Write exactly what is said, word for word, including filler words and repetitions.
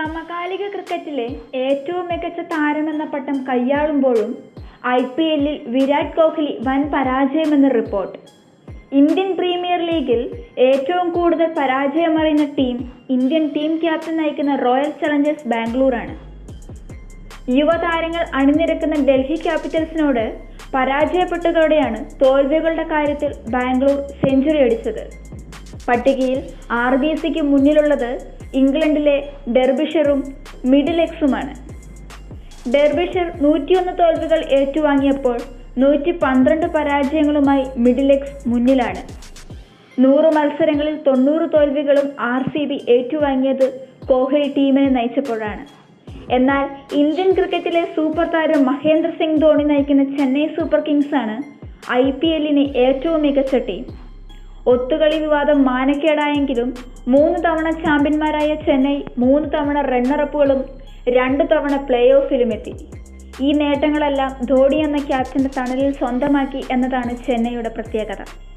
സമകാലിക ക്രിക്കറ്റിലെ ഏറ്റവും മികച്ച താരമെന്ന പട്ടം കയ്യാളുമ്പോഴും ഐ പി എല്ലിൽ വിരാട് കോഹ്ലി വൻ പരാജയമെന്ന് റിപ്പോർട്ട്. ഇന്ത്യൻ പ്രീമിയർ ലീഗിൽ ഏറ്റവും കൂടുതൽ പരാജയമറിയുന്ന ടീം ഇന്ത്യൻ ടീം ക്യാപ്റ്റൻ നയിക്കുന്ന റോയൽ ചലഞ്ചേഴ്സ് ബാംഗ്ലൂരാണ്. യുവതാരങ്ങൾ അണിനിരക്കുന്ന ഡൽഹി ക്യാപിറ്റൽസിനോട് പരാജയപ്പെട്ടതോടെയാണ് തോൽവികളുടെ കാര്യത്തിൽ ബാംഗ്ലൂർ സെഞ്ചുറി അടിച്ചത്. പട്ടികയിൽ ആർ ബി സിക്ക് മുന്നിലുള്ളത് ഇംഗ്ലണ്ടിലെ ഡെർബിഷറും മിഡിൽ എക്സുമാണ്. ഡെർബിഷർ നൂറ്റിയൊന്ന് തോൽവികൾ ഏറ്റുവാങ്ങിയപ്പോൾ നൂറ്റി പന്ത്രണ്ട് പരാജയങ്ങളുമായി മിഡിൽ എക്സ് മുന്നിലാണ്. നൂറ് മത്സരങ്ങളിൽ തൊണ്ണൂറ് തോൽവികളും ആർ സി ബി ഏറ്റുവാങ്ങിയത് കോഹ്ലി ടീമിനെ നയിച്ചപ്പോഴാണ്. എന്നാൽ ഇന്ത്യൻ ക്രിക്കറ്റിലെ സൂപ്പർ താരം മഹേന്ദ്ര സിംഗ് ധോണി നയിക്കുന്ന ചെന്നൈ സൂപ്പർ കിങ്സാണ് ഐ പി എല്ലിന് ഏറ്റവും മികച്ച ടീം. ഒത്തുകളി വിവാദം മാനക്കേടായെങ്കിലും മൂന്ന് തവണ ചാമ്പ്യന്മാരായ ചെന്നൈ മൂന്ന് തവണ റണ്ണറപ്പുകളും രണ്ടു തവണ പ്ലേ ഓഫിലുമെത്തി. ഈ നേട്ടങ്ങളെല്ലാം ധോണി എന്ന ക്യാപ്റ്റന്റെ തണലിൽ സ്വന്തമാക്കി എന്നതാണ് ചെന്നൈയുടെ പ്രത്യേകത.